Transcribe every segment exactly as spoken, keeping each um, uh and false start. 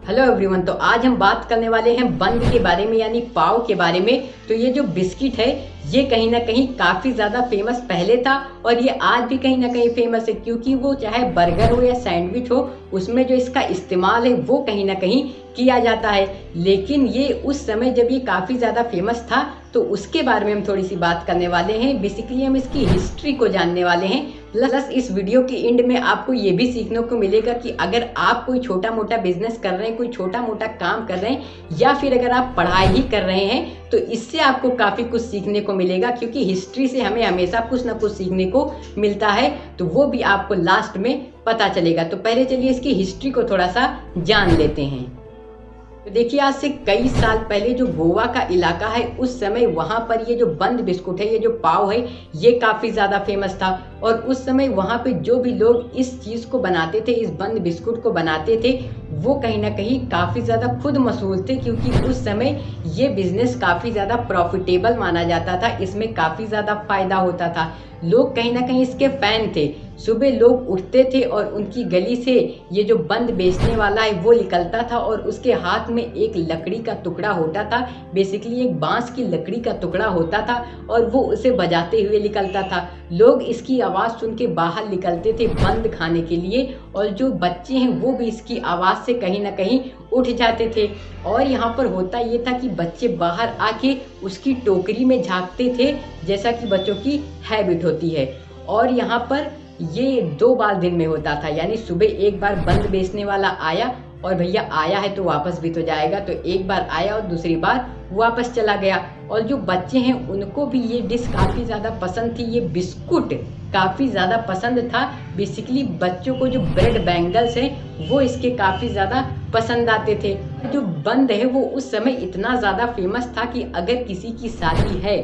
Hello everyone. तो आज हम बात करने वाले हैं बंद के बारे में, यानी पाव के बारे में। तो ये जो बिस्किट है ये कहीं ना कहीं काफ़ी ज़्यादा फेमस पहले था और ये आज भी कहीं ना कहीं फेमस है, क्योंकि वो चाहे बर्गर हो या सैंडविच हो उसमें जो इसका इस्तेमाल है वो कहीं ना कहीं किया जाता है। लेकिन ये उस समय जब ये काफ़ी ज़्यादा फेमस था तो उसके बारे में हम थोड़ी सी बात करने वाले हैं। बेसिकली हम इसकी हिस्ट्री को जानने वाले हैं। प्लस इस वीडियो के एंड में आपको ये भी सीखने को मिलेगा कि अगर आप कोई छोटा मोटा बिजनेस कर रहे हैं, कोई छोटा मोटा काम कर रहे हैं, या फिर अगर आप पढ़ाई ही कर रहे हैं तो इससे आपको काफ़ी कुछ सीखने को मिलेगा, क्योंकि हिस्ट्री से हमें हमेशा कुछ ना कुछ सीखने को मिलता है। तो वो भी आपको लास्ट में पता चलेगा। तो पहले चलिए इसकी हिस्ट्री को थोड़ा सा जान लेते हैं। तो देखिए, आज से कई साल पहले जो गोवा का इलाका है उस समय वहाँ पर ये जो बंद बिस्कुट है, ये जो पाव है, ये काफ़ी ज़्यादा फेमस था। और उस समय वहाँ पे जो भी लोग इस चीज़ को बनाते थे, इस बंद बिस्कुट को बनाते थे, वो कहीं ना कहीं काफ़ी ज़्यादा खुद मशहूर थे, क्योंकि उस समय ये बिज़नेस काफ़ी ज़्यादा प्रॉफिटेबल माना जाता था। इसमें काफ़ी ज़्यादा फ़ायदा होता था। लोग कहीं ना कहीं इसके फ़ैन थे। सुबह लोग उठते थे और उनकी गली से ये जो बंद बेचने वाला है वो निकलता था और उसके हाथ में एक लकड़ी का टुकड़ा होता था। बेसिकली एक बांस की लकड़ी का टुकड़ा होता था और वो उसे बजाते हुए निकलता था। लोग इसकी आवाज़ सुन के बाहर निकलते थे बंद खाने के लिए, और जो बच्चे हैं वो भी इसकी आवाज़ से कहीं ना कहीं उठ जाते थे। और यहाँ पर होता ये था कि बच्चे बाहर आके उसकी टोकरी में झांकते थे, जैसा कि बच्चों की हैबिट होती है। और यहाँ पर ये दो बार दिन में होता था, यानी सुबह एक बार बंद बेचने वाला आया और भैया आया है तो वापस भी तो जाएगा, तो एक बार आया और दूसरी बार वापस चला गया। और जो बच्चे हैं उनको भी ये डिश काफ़ी ज़्यादा पसंद थी, ये बिस्कुट काफ़ी ज़्यादा पसंद था। बेसिकली बच्चों को जो ब्रेड बैंगल्स हैं वो इसके काफ़ी ज़्यादा पसंद आते थे। जो बंद है वो उस समय इतना ज़्यादा फेमस था कि अगर किसी की शादी है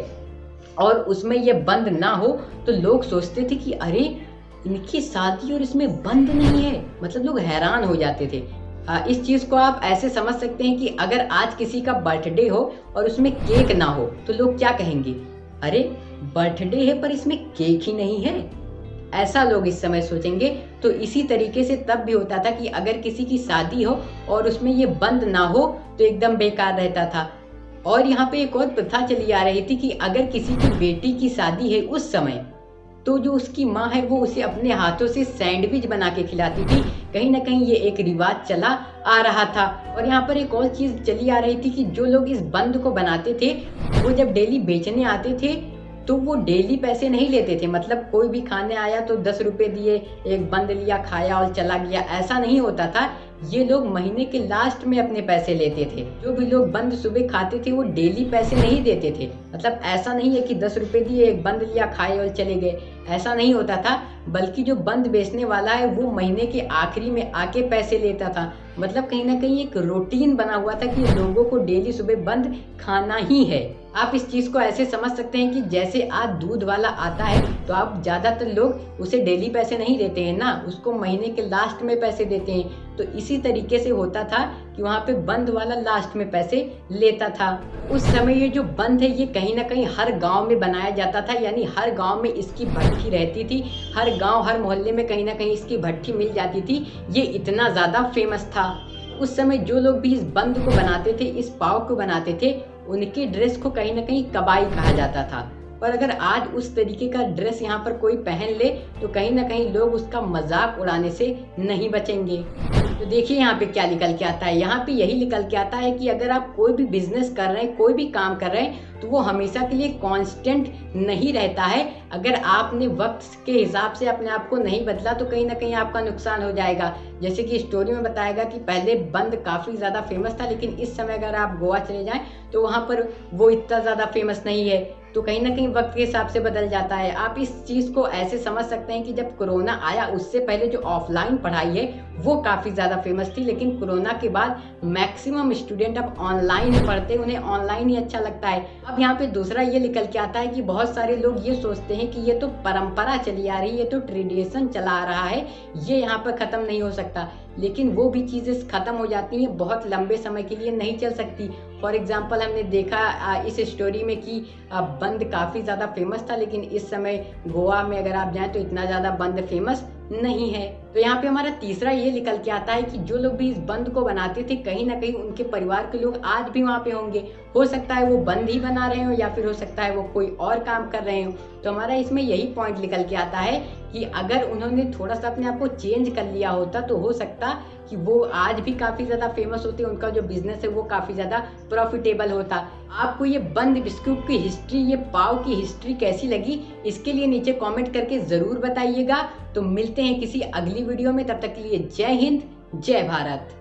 और उसमें ये बंद ना हो तो लोग सोचते थे कि अरे इनकी शादी और इसमें बंद नहीं है। मतलब लोग हैरान हो जाते थे। आ, इस चीज़ को आप ऐसे समझ सकते हैं कि अगर आज किसी का बर्थडे हो और उसमें केक ना हो तो लोग क्या कहेंगे, अरे बर्थडे है पर इसमें केक ही नहीं है। ऐसा लोग इस समय सोचेंगे। तो इसी तरीके से तब भी होता था कि अगर किसी की शादी हो और उसमें ये बंद ना हो तो एकदम बेकार रहता था। और यहाँ पे एक और प्रथा चली आ रही थी कि अगर किसी की बेटी की शादी है उस समय, तो जो उसकी माँ है वो उसे अपने हाथों से सैंडविच बना के खिलाती थी। कहीं ना कहीं ये एक रिवाज चला आ रहा था। और यहाँ पर एक और चीज़ चली आ रही थी कि जो लोग इस बंद को बनाते थे वो जब डेली बेचने आते थे तो वो डेली पैसे नहीं लेते थे। मतलब कोई भी खाने आया तो दस रुपये दिए, एक बंद लिया, खाया और चला गया, ऐसा नहीं होता था। ये लोग महीने के लास्ट में अपने पैसे लेते थे। जो भी लोग बंद सुबह खाते थे वो डेली पैसे नहीं देते थे। मतलब ऐसा नहीं है कि दस रुपये दिए, एक बंद लिया, खाए और चले गए, ऐसा नहीं होता था। बल्कि जो बंद बेचने वाला है वो महीने के आखिरी में आके पैसे लेता था। मतलब कहीं ना कहीं एक रूटीन बना हुआ था कि लोगों को डेली सुबह बंद खाना ही है। आप इस चीज़ को ऐसे समझ सकते हैं कि जैसे आज दूध वाला आता है तो आप ज़्यादातर लोग उसे डेली पैसे नहीं देते हैं ना, उसको महीने के लास्ट में पैसे देते हैं। तो इसी तरीके से होता था कि वहाँ पे बंद वाला लास्ट में पैसे लेता था। उस समय ये जो बंद है ये कहीं ना कहीं हर गांव में बनाया जाता था, यानी हर गांव में इसकी भट्ठी रहती थी। हर गांव हर मोहल्ले में कहीं ना कहीं इसकी भट्ठी मिल जाती थी। ये इतना ज़्यादा फेमस था। उस समय जो लोग भी इस बंद को बनाते थे, इस पाव को बनाते थे, उनकी ड्रेस को कहीं ना कहीं कबाई कहा जाता था। पर अगर आज उस तरीके का ड्रेस यहाँ पर कोई पहन ले तो कहीं ना कहीं लोग उसका मजाक उड़ाने से नहीं बचेंगे। तो देखिए यहाँ पे क्या निकल के आता है। यहाँ पे यही निकल के आता है कि अगर आप कोई भी बिजनेस कर रहे हैं, कोई भी काम कर रहे हैं, तो वो हमेशा के लिए कांस्टेंट नहीं रहता है। अगर आपने वक्त के हिसाब से अपने आप को नहीं बदला तो कहीं ना कहीं आपका नुकसान हो जाएगा। जैसे कि स्टोरी में बताएगा कि पहले बंद काफ़ी ज़्यादा फेमस था, लेकिन इस समय अगर आप गोवा चले जाएं तो वहाँ पर वो इतना ज़्यादा फेमस नहीं है। तो कहीं ना कहीं वक्त के हिसाब से बदल जाता है। आप इस चीज़ को ऐसे समझ सकते हैं कि जब कोरोना आया उससे पहले जो ऑफलाइन पढ़ाई है वो काफ़ी ज़्यादा फेमस थी, लेकिन कोरोना के बाद मैक्सिमम स्टूडेंट अब ऑनलाइन ही पढ़ते हैं, उन्हें ऑनलाइन ही अच्छा लगता है। अब यहाँ पे दूसरा ये निकल के आता है कि बहुत सारे लोग ये सोचते हैं कि ये तो परंपरा चली आ रही है, ये तो ट्रेडिशन चला आ रहा है, ये यहाँ पर ख़त्म नहीं हो सकता। लेकिन वो भी चीज़ें ख़त्म हो जाती हैं, बहुत लंबे समय के लिए नहीं चल सकती। फॉर एग्जांपल हमने देखा इस स्टोरी में कि बंद काफ़ी ज़्यादा फेमस था, लेकिन इस समय गोवा में अगर आप जाएं तो इतना ज़्यादा बंद फेमस नहीं है। तो यहाँ पे हमारा तीसरा ये निकल के आता है कि जो लोग भी इस बंद को बनाते थे कहीं ना कहीं उनके परिवार के लोग आज भी वहाँ पे होंगे। हो सकता है वो बंद ही बना रहे हो या फिर हो सकता है वो कोई और काम कर रहे हो। तो हमारा इसमें यही पॉइंट निकल के आता है कि अगर उन्होंने थोड़ा सा अपने आप को चेंज कर लिया होता तो हो सकता कि वो आज भी काफ़ी ज़्यादा फेमस होते, उनका जो बिजनेस है वो काफ़ी ज़्यादा प्रॉफिटेबल होता। आपको ये बंद बिस्कुट की हिस्ट्री, ये पाव की हिस्ट्री कैसी लगी, इसके लिए नीचे कमेंट करके ज़रूर बताइएगा। तो मिलते हैं किसी अगली वीडियो में, तब तक के लिए जय हिंद, जय भारत।